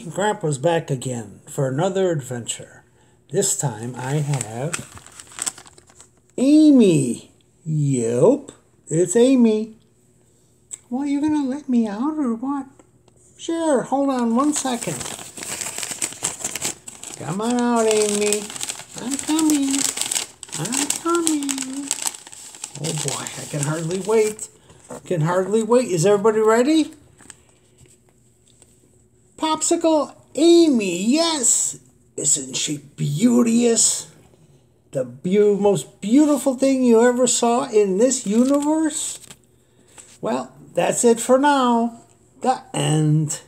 Grandpa's back again for another adventure. This time I have Amy. Yep, it's Amy. Well, you gonna let me out or what? Sure, hold on 1 second. Come on out, Amy. I'm coming. I'm coming. Oh boy, I can hardly wait. Can hardly wait. Is everybody ready? Popsicle Amy, yes! Isn't she beauteous? The most beautiful thing you ever saw in this universe? Well, that's it for now. The end.